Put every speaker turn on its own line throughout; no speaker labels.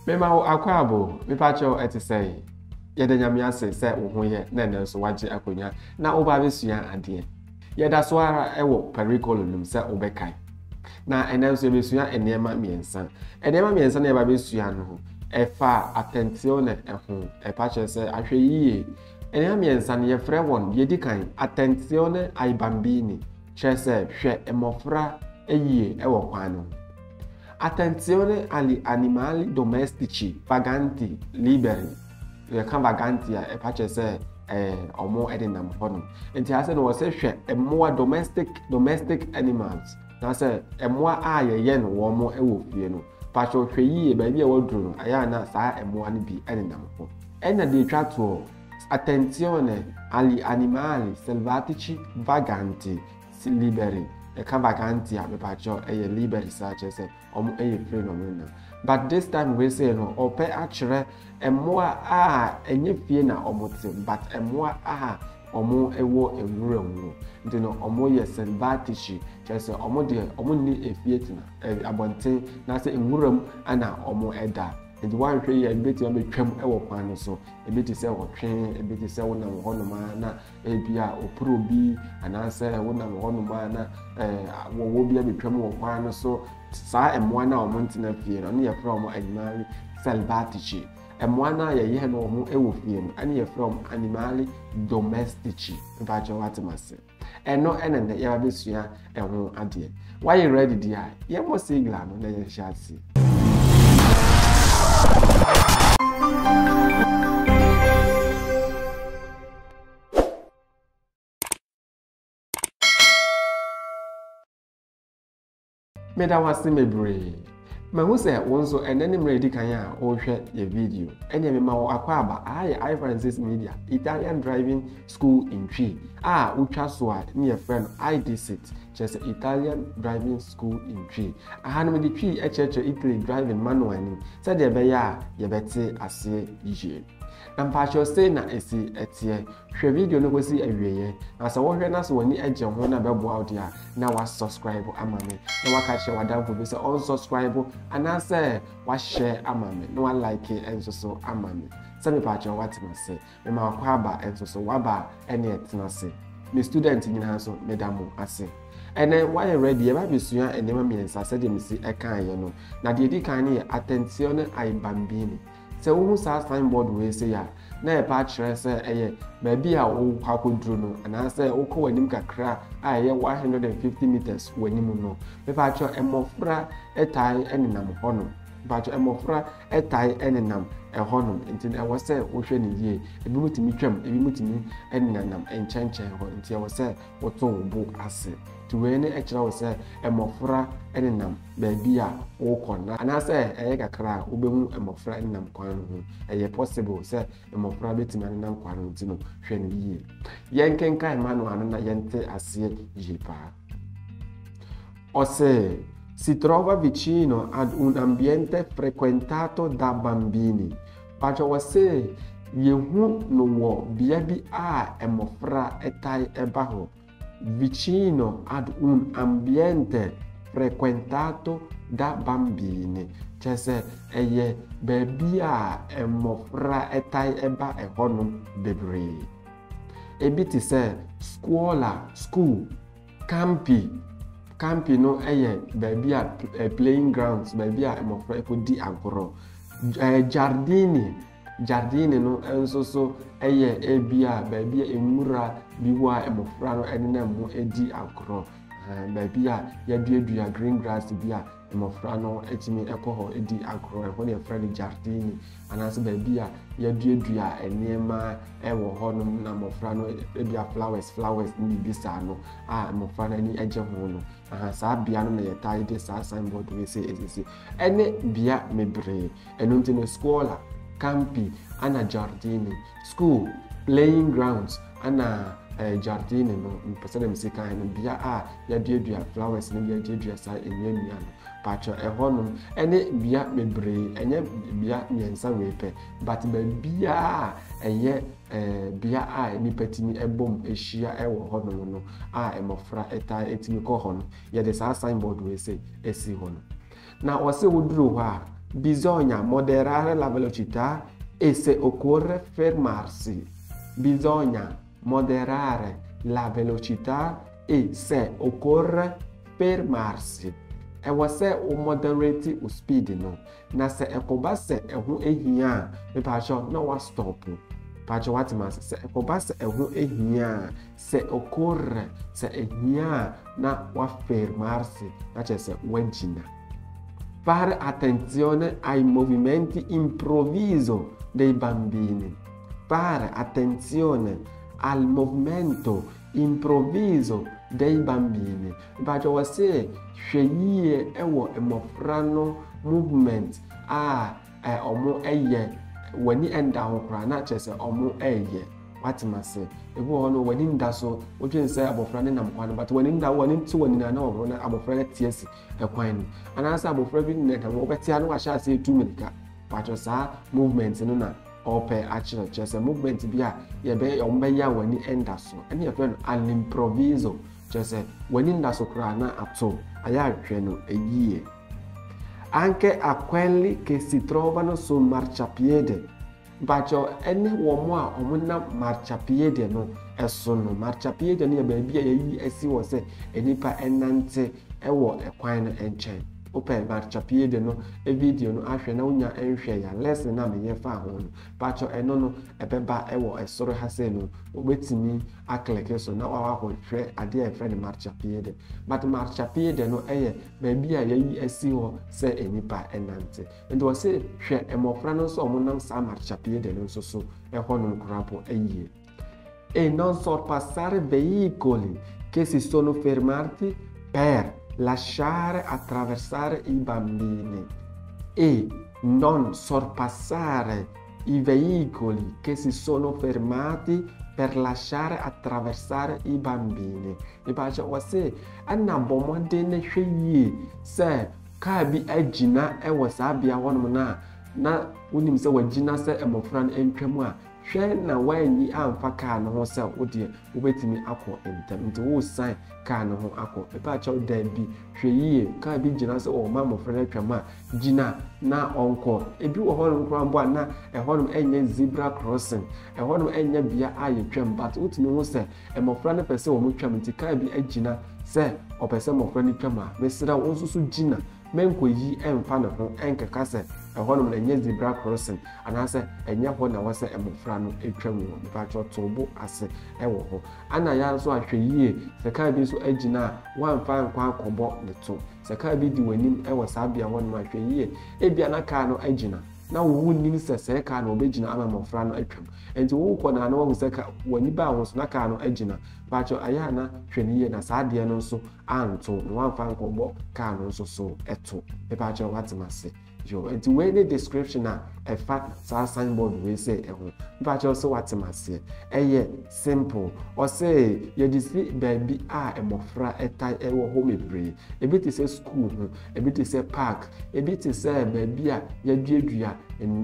Mema akwabo mepacho etisei yede nyame ase se wo ho ye na na so wage akonya na wo ba besua ade yeda so ara ewo pericolum se obekai na enen so besua enema miensa na ba besua no efa attenzione eho epacho se ahwe yiye enema miensa ne yefre won yedi kan attenzione ai bambini chese hwe emofra eyiye ewo kwano. Attenzione agli animali domestici vaganti liberi. Kan vaganti e pace se omo edinam hono. Enti ase no se hwe emoa domestic animals. Na se emoa a ye no wo mo ewo fie no. Pacho hwe yi ba bi e wodru no aya na saa emoa no bi edinam ho. Ena de twato attenzione agli animali selvatici vaganti liberi. Kan vaganti a me pacho e liberi sa chese omo eye free no na. But this time we say no ope akire emoa a enye fie na omo te but emoa a omo ewo enwura mu nti no omo ye selvatici chese omo de omo ni efie tina abonten na se enwuram ana omo eda nti wan hwe ye beti am twam ewo kwan no so ebeti se wo twen ebeti se wo na wo no ma na ebia opro bi ana se wo na wo no ma na wo bi am twam wo kwan no so sa emoa na omo ntina fie no ne ye from animali selvatici emoa na ye no omo ewo fie no ane ye from animali domestici ba jo watemase eno enene ye ba besua eho ade why you ready dia ye mo sigla no na ye shasi. Meda wase mebre mahu se wonso enene mredi kan ya o hwe ye video ene me ma wo akwa aba I4 Media Italian Driving School in Twi utwa so a ne ye friend ID6 chese Italian Driving School in Twi me di Twi Italy driving manual ni se de be ya ye bete ase yie na mpacho say na esi etie hwe video no kwesi awieye na se wo hwe na so wani agye ho na bebo out ya na wa subscribe amame na waka share wadamfo be se on subscribe ana se wa share amame na wa like enso so amame se me pacho watima se me ma kwa aba enso so waba ene etina se me student nyina so medamo ase ene why ready eba besua enema miensa se de misi ekan ye no na de di kan ne attenzione ai bambini se wo sa signboard we say ya na e pa kire se eye ba bi a wo kwakoduro no ana se wo ko wanim kakra a ye 150 meters wanim no me pa cho emofra etai enenam hono ba cho emofra etai enenam hono nti e wo se wo hwe ne yie ebi mutimi twam ebi mutimi enenam enchenchen ho nti e wo se wo to wo bu ase tuwe ne ekira wo se emofra enenam ba bi a wo kona ana se eye kakra wo behu emofra enenam kwan ho eye possible se emofra betimi enenam kwan ho nti no hwe ne yie yenkenkan manu anu na yente ase yipa ose si trova vicino ad un ambiente frequentato da bambini pacho wase yehu no wo bia bi a emofra etai ebaho vicino ad un ambiente frequentato da bambini chese eye bebi a emofra etai eba ehonum bebre ebiti se scuola school campi no eye bebi a playing grounds bebi a emofra ekodi agoro Giardini no enso so eye ebia bebi emura biwa emofra no enena mu edi agoro bebi a yaduadua green grass bia emofra no etimi ekoho edi agoro ehwo ne friend giardini anase bebi a yaduadua enema ewo honum na emofra no ebia flowers ni bisa no emofra na ni eje ho no saa bia no na yetai de saa signboard we say ezisi ene bia mebre eno ntino scuola campi ana giardini school playing grounds ana giardini no mpesere msika no bia yaduadua flowers ni yaduadua saa enyanua no pacho ehonum ene bia mebre enye bia miensa wepe but bia eye bia ni patini ebom ehia ewo honum no emofra eta etimi ko hono ye de saa signboard we say esi hono na wose woduro ho bisogna moderare la velocità e se occorre fermarsi. Bisogna moderare la velocità e se occorre fermarsi. Ɛwɔ sɛ o moderate o speed no. Na sɛ ɛkɔba sɛ ɛho ehia a, mepatwɛ na wa stop. Patwɛ watima sɛ ɛkɔba sɛ ɛho ehia a, se occorre sɛ ehia a, na wa fermarsi. Na kyerɛ sɛ wagyina. Fare attenzione ai movimenti improvviso dei bambini. Fare attenzione al movimento improvviso dei bambini. But I say hweye ewo emofra no movement omo eye wani enda ho kra na chese omo eye watima say ebu ho no wani nda so wotwen say abofra ne nam kwan but wani nda wani nti wani na obo na abofra tiesi ekwan ni anasa abofra bi ne da wo betia no ahya say 2 minutes but sa movement no na ope actually just a movement bi a ye be ya wani enda so ene ye friend an improviso just a wani nda so kra na ato aya hwe no eyie. Anche a quelli che si trovano sul marciapiede. Bacho ene womo a omo na marciapiede no eso no marciapiede no ye ba bia yi esi wo se enipa enante ewo ekwan no enchen. Open marciapiede no e video no ahwe na unya enhwe ya lesson na me ye fa ho no bacho eno no ebeba ewo esoro ha se no obetimi akleke so na wa ho hwe ade e friend marciapiede but marciapiede no eye ba bia yi esi ho se enipa enante ndo se hwe emofra no so omonam sa marciapiede no so e ho no krapo eye e non sorpassare veicoli che si sono fermati per lasciare attraversare i bambini e non sorpassare i veicoli che si sono fermati per lasciare attraversare i bambini. E bacha wase anna bomode ne hweye se ka bi agina e wasabia wonom na wonim se wagina se emofra no entwam a hwe na wanyi amfa kaa no ho se wode wobetimi akọ entem nti wo sign kaa no ho akọ eba cha da bi hwe yie kaa bi gina se o ma mofra na twam a gina na onko ebi wo hono kran bo na e hono enye zebra crossing e hono enye bia aye twam but utimi ho se emofra na pese wo mo twam nti kaa bi agina se opese mofra ni twam a mesira wo nsusu gina menko yi emfa ne ho enkeka se ehonum na enye zebra crossing anase enye ho na wase emofra no etwam wo nipa chotobo ase ewo ho ana ya so ahwe yie se ka bi so agina wanfa nkwa akobo ne to se ka bi di wanim ewo sabia ho no ahwe yie ebia na ka no agina na wo nim se ka no obegina ama mofra no etwam enti wo ko na wo se ka wani ba wo so na ka no agina bacho aya na hweniye na saade no so anto no wanfa nkobo ka no so eto e bacho watimase yo enti we the description na e fa sa signboard we say ehun bacho so watimase eye simple o say ye disi baby emofra etai ewo home ebre ebi ti say school ho ebi ti say park ebi ti say baby ye duadua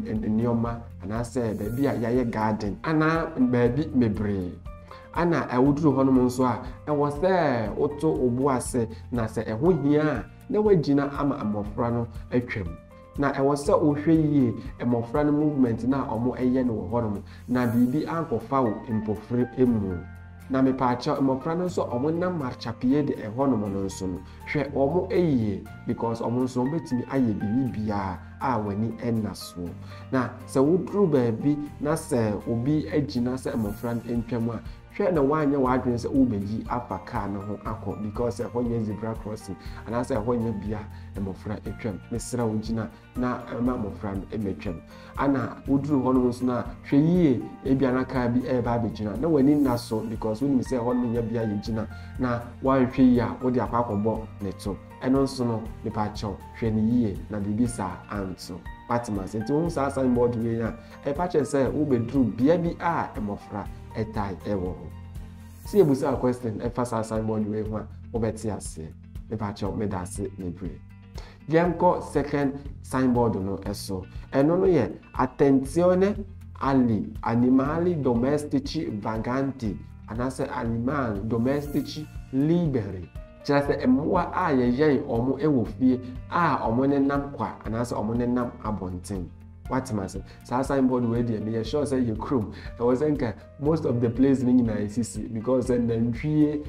enioma ana say baby ye garden ana baby mebre ana awuduru hono mo nso a ewo se oto obu ase na se eho hia na wagina ama amofra no atwam na ewo se ohwe yie amofra no movement na omo eye no hono na bibi ankofa wo empofre emu na me paacha amofra no so omo na marchapiede ehono mo no nso no hwe omo eye because omo nso betimi aye bibia a wani ennaso na se wuduru baabi na se obi agina se amofra no entwam a hwe na wanya wadwen se ubeji afa car no ho akọ because ehonye zebra crossing anasa ehonye bia emofra etwam mesra wogina na ma mofra no emetwam ana wuduru hono nso na hwe yie ebia na car bi eba abegina na wani naso because woni se hono nya bia yegina na wanhwe ya wodi akwakobo neto eno nso no nipa chaw hwe ni yie na bibisa anto Patimas enti won sa signboard we ya e pa che se ubeduru bia bi emofra etai ewo si ebusa question e fa sa signboard we ho obeti ase e pa che me da se nebre gemko second signboard no eso eno no ye attenzione agli animali domestici vaganti anase animali domestici liberi kyerɛ sɛ mmoa a yɛyɛn ɔmo wɔ fie a ɔmo nenam kwa anaasɛ ɔmo nenam abɔnten. What must say? Signboard where they may sure say you chrome. I was saying most of the place in ICC because then tree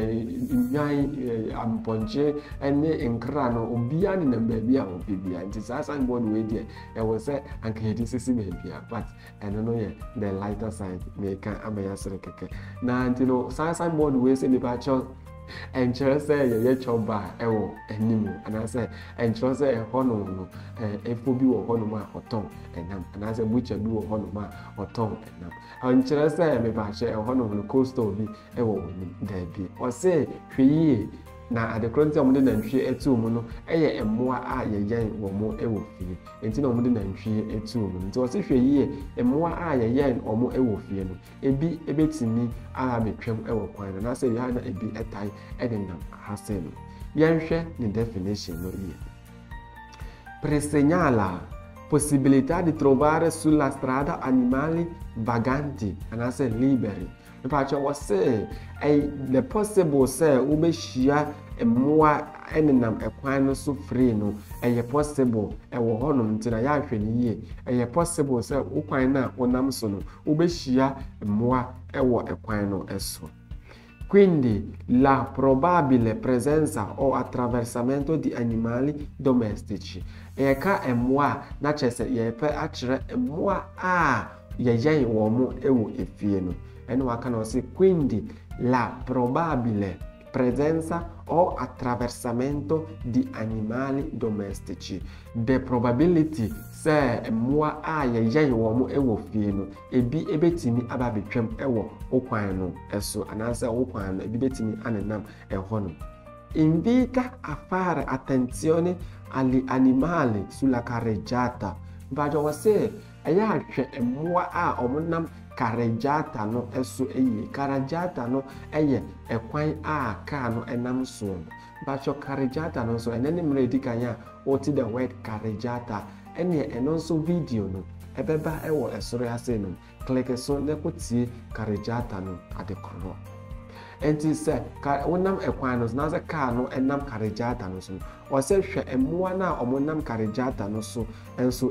am ponche and in crano or beyond in the baby or baby. And it's a signboard where there was say and KDCC maybe, but I don't know the lighter side may can abayas. Now, you know, signboard ways in the patch. And kyerɛ sɛ yɛyɛ chɔba ɛwɔ anim anaasɛ ɛnkyerɛ sɛ ɛhɔ no efo bi wɔ hɔ no ma ɔtɔn ɛnam anaasɛ butcher bi wɔ hɔ no ma ɔtɔn ɛnam ɛnkyerɛ sɛ mebahyɛ ɛhɔ no coastal bi ɛwɔ wɔn daabi ɔsɛ hwɛ yie na adekoro nti a wɔde nantwie etu mu no ɛyɛ mmoa a yɛyɛn wɔn mo ɛwɔ fie enti na wɔde nantwie etu mu nti ɔsɛ hwɛ yie mmoa a yɛyɛn wɔn ɛwɔ fie no ebi ebetumi a betwam ɛwɔ kwan no na sɛ yɛ na ebi ɛtai ɛde nam ahase no yɛnhwɛ ne definition no yie presegnala possibilità di trovare sulla strada animali vaganti anaasɛ liberi. Mepacho was say the possible say ubeshia mmoa enenam ekwan no so free no possible wo honom ntina ya hwɛ ne yie possible say ukwan na wonam so no ubeshia mmoa wo ekwan no eso. Quindi la probabile presenza o attraversamento di animali domestici eka mmoa na chese yepe akyerɛ mmoa a yɛyɛn wɔ mo ewo efie no. And we can also quindi la probabile presenza o attraversamento di animali domestici. The probability say mmoa a yɛyɛn wɔ mo ɛwɔ fie no ebi ebetimi aba betwam ɛwɔ okwan no ɛso anaasɛ okwan no ebi betimi anenam ɛhɔ no. Invita a fare attenzione agli animali sulla carreggiata. Bajo wase ɛyɛ ahwɛ mmoa a ɔmo nam carreggiata no eso carreggiata no ekwan a car no enam so but your carreggiata no so enene mredi kanya oti the word carreggiata eno so video no ebeba ewo esoro ase no click so ne kotie carreggiata no adekoro enti se wonam ekwan no na se car no enam carreggiata no so o se hwe emmoa na omonam carreggiata no so enso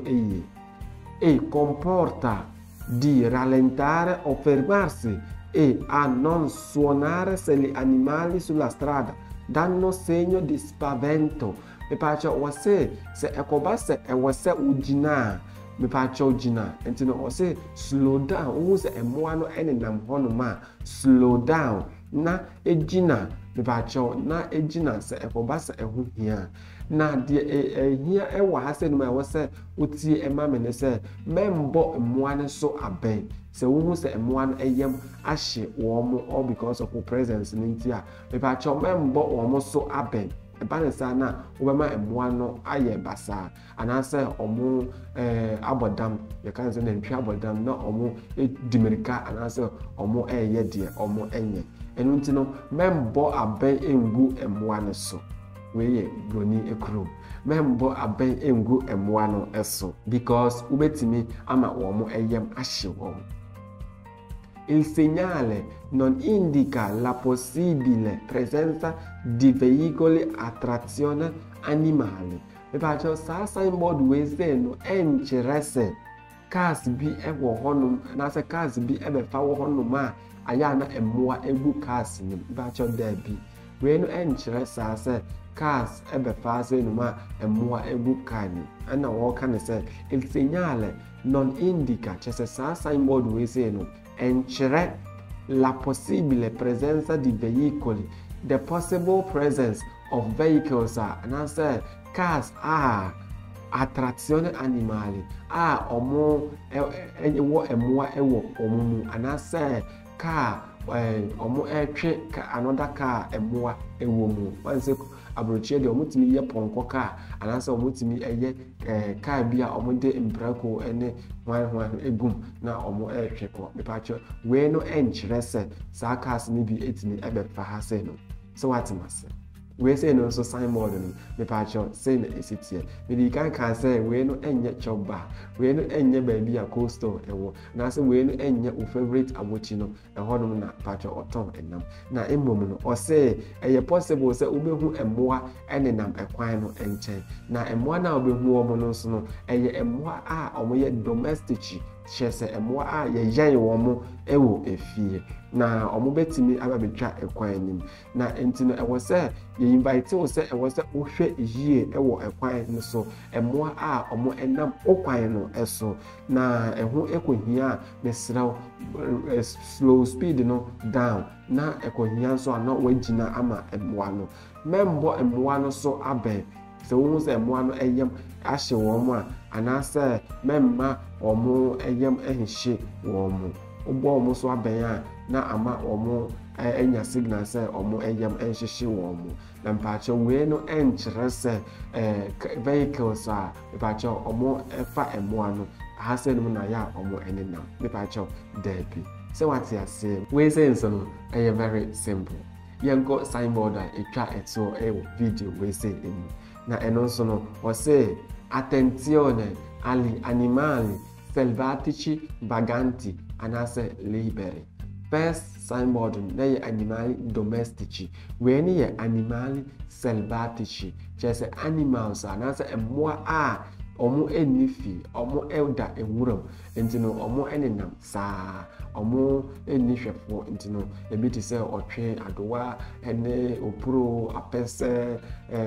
comporta di rallentare o fermarsi e a non suonare se gli animali sulla strada danno segno di spavento. Mi piace se ekobase se ugina mi piace ugina entino ose slow down se emmoa no enenam hono ma slow down na ejina mi piace na ejina se ekobase ehu hia na de hia ewa ha se no ma se utie ema me ne se membo mmoa ne so aben se wo se mmoa no eyem ahye wo mo all because of presence nintia me ba cho membo wo mo so aben eba ne sa na wo be ma mmoa no aye basa anase omo abodam ye kan se na ntwi abodam na omo dimerika anase omo eye de omo enye enu nti no membo aben engu mmoa ne so weye broni ekuru membo aben engu emmoa no eso because ubetimi ama womo eyem ahye wom. Il segnale non indica la possibile presenza di veicoli a trazione animale. E faccio sa signboard we say no encherese cars bi ewo honum na se cars bi ebefa wo honum a aya na emmoa egu cars ni faccio debi we no encherese say cars ebefa say no ma emmoa egu car ni ana wo kan say il segnale non indica cioè se sa signboard we say no encerre la possibile presenza di veicoli, the possible presence of vehicles and answer cars a trazione animali omo ewo emmoa ewo omu and answer car omo etwe another car emmoa ewo mu once abrochie de omutimi ye ponko car and answer omutimi eye car bia omonde imbrako ene hwan egum na omo etwe ko mepacho we no enchirese sa cars ni bi etimi ebe fa ha se no so what must we say no so signboard no me pa cho say na esitie me di kan say we no enye choba we no enye baby a coastal ewo na say we no enye o favorite abochi no ehodom na pa cho oton enam na emom no o say eye possible say obehu emoa enenam ekwan no enchen na emoa na obehu omo no so no eye emoa a omo ye domestic chese emoa a ye yan wo ewo efie na omo betimi ababetwa ekwan nim na enti no ewo say ye invite wo say ewo say wo hwe yie ewo ekwan no so emoa a omo enam okwan no eso na eho ekohia mesraw slow speed no down na ekohia so ana wagina ama emoa no membo emoa no so aben se wo say emoa no eyem ahye wo mo anase memma omo eyem ehihye wo mo ogbo omo so aben a na ama omo enya signal say omo eyem enhyehye wo mo na mpacho we no enkyere say vehicles a mpacho omo efa emoa no ahase no na ya omo enenam mpacho debi se what you say we say so no very simple yenko signboard a etwa eto video we say emu na eno so no o say attenzione agli animali selvatici vaganti anase liberi. First signboard na animali domestici. When ye animali selvatici, chese animals anase emoa a omo enifi omo elda enwuram entino omo enenam saa omo enihwefo entino ebiti se otwe adowa ene opuro apese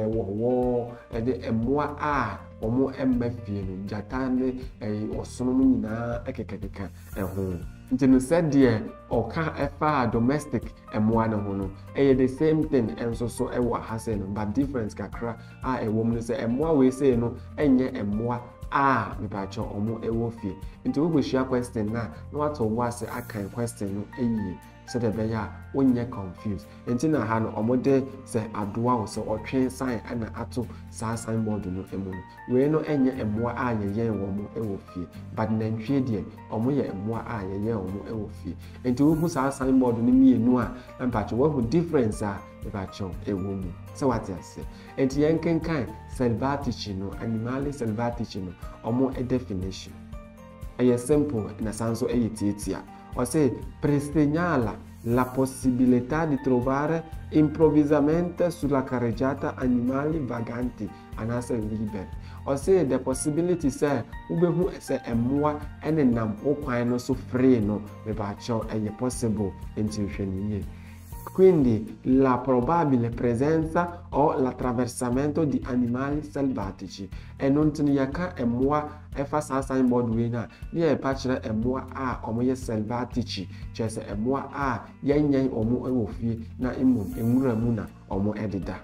wowo ede emoa a omo emmafie no jatane osono mu nyina ekekekeka eho ntino said there oka efa domestic emoa no ho no the same thing enso so ewo hase no but difference kakra a ewo mu se emoa we say no enye emoa a mepacho omo ewo fie nti wo share question na wato wase akan question no eyi so the beya wonye confused nti na ha no omo de se adoa wo so otwe sign ana ato sa signboard no emu we no enye emoa a yeye wo mo ewo fie but na ntwe de omo ye emoa a yeye wo mo ewo fie nti wo hu sa signboard no mienu a mepacho wo hu difference a mepacho ewo mu so what you say nti yenkenkan selvatici no animali selvatici no omo a definition è simple na senso titia o se segnala la possibilità di trovare improvvisamente sulla carreggiata animali vaganti anase liberi o se the possibility se ubehu se emoa enenam okwan no so free no me ba cho è possible intuition. Quindi la probabile presenza o l'attraversamento di animali selvatici e non teniaka emoa e fa sa signboard we na ni e pa kire emoa a omo ye selvatici chese emoa a yenyen omo ewofie na imum enwura mu na omo edida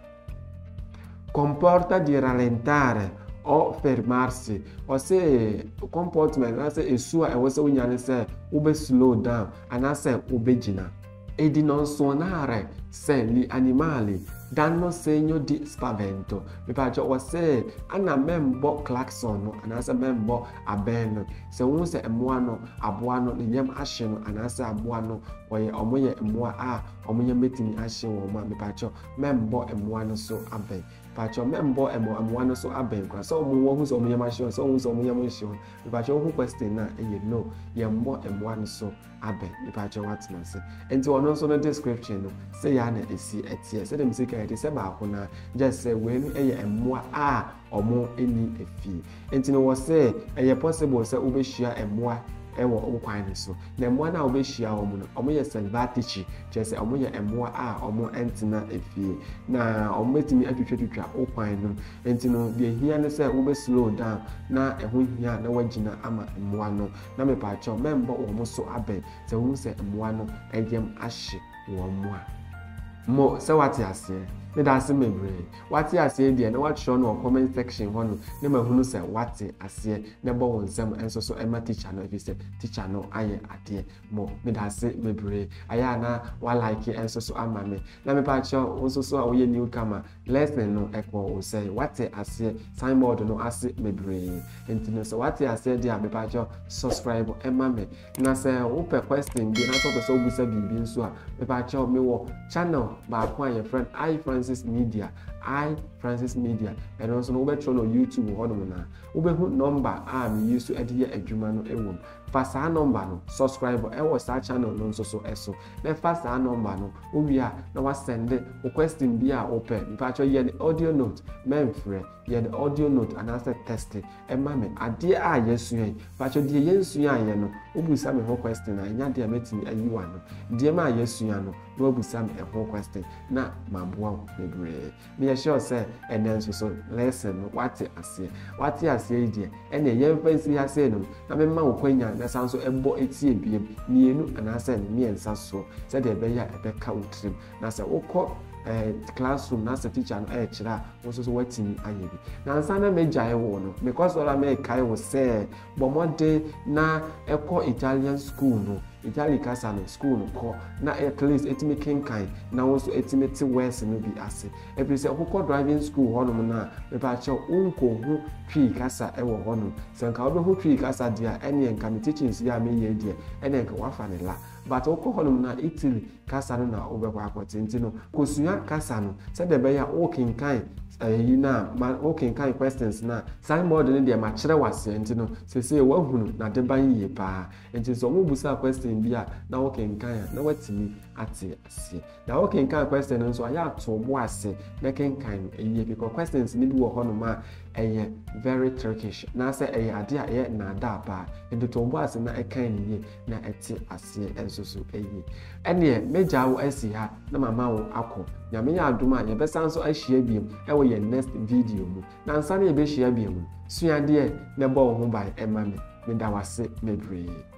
comporta di rallentare o fermarsi o se comportment na se esua e wo se unyane se ube slow down ana se ubegina e di non suonare se gli animali danno segno di spavento. Mi piace o se ana membo claxon no anase membo aben se unse emoano aboano ne nyam ahye no anase aboano oye omoye emoa a omoye metini ahye wo ma mi piace membo emoano so aben pacho membo emoano so aben kwa so omo wo hu so omoye mahye so hu so omoye mahye mi piace wo question na no yembo emoano so aben mi piace what na say enti ono so no description no say ya na esi etie say dem say kai say ba ko na just say we no emoa a omo eni efi enti no wo say possible say obehia emoa ewo okwan so na emoa na obehia omo no omo ye selvatici just say omo ye emoa a omo entina efi na omo metimi atwetwetwa okwan no enti no de hia ne say obe slow down na eho hia na wagina ama emoa no na me pa cho membo omo so aben say wo say emoa no egem ahye wo mo mo say what you say me da se mebre what you say there na what show no comment section hono ne mahunu say what ase ne bo wonsam enso so ema teacher no if say teacher no aye ade mo me da se mebre aya na wa like enso so ama me na me pa cho onso so a we newcomer lesson no ekwo o say what ase signboard no ase mebre entino so what you say there me pa cho subscribe ema me na say wo per question bi na so person obusa bibi nso a me pa cho me wo channel baako a yɛ friend I Francis Media and also no wobɛtwerɛ no YouTube hɔ nom na wobɛhu number a me use de yɛ adwuma no ɛwɔ fa saa number no subscribe ɛwɔ saa channel no nso so ɛso na fa saa number no owie a na wa send o question bi a opɛ me pa cho yɛ audio note memfrɛ yɛ audio note anasa text ɛma me adeɛ a yɛsua pa cho deɛ yɛnsua yɛ no obusa me ho question na nya deɛ metimi ayiwa no deɛ ma yɛsua no na obusa me ho question na maboa wo bebree me yɛ sure sɛ ɛnɛ nso so lesson no wate aseɛ yi deɛ ɛne yɛmfa nsi ase no na memma wo kwanya na sanso ɛbɔ etie biem mienu anasa ne miensa so sɛ deɛ ɛbɛyɛ ɛbɛka wo tirim na sɛ wokɔ classroom na sɛ teacher no kyerɛ a wo so watimi ayɛ bi na nsa na megyae wo no because all me kai wo sɛ bɔmɔde na ɛkɔ Italian school no Italian kasa no school no kɔ na at least etimi kenkan na wo so etimi te west no bi ase every sɛ wokɔ driving school hɔ nom na me pa kyɛ unko hu twi kasa ɛwɔ hɔ nom sɛ nka wo hu twi kasa dia ɛne nka me teaching si a me yɛ die ɛne nka wafa ne la but wokɔ hɔ nom na Italy kasa no na wobɛkɔ akɔtenti no kosua kasa no sɛ de bɛyɛ wo kenkan o kenkan questions na signboard ne deɛ ma kyerɛ wase enti no sese wahunu na de ban yie pa enti so mo busa question bi a na wo kenkan na watimi ate asie na wo kenkan question nso aya to bo ase na kenkan ɛyie because questions ne bi wɔ hɔ no ma ɛyɛ very trickish na sɛ ɛyɛ ade a ɛyɛ na da pa enti to bo ase na ɛkan ne yie na ɛte asie enso so ɛyie ɛne meja wo asi ha na mama wo akɔ nyame yɛ adom a yɛbɛsan so ahyia biem ɛwɔ yɛ next video mu na nsa na yɛbɛhyia biem suadeɛ na bɔ wo ho ban ɛma me da wase mebree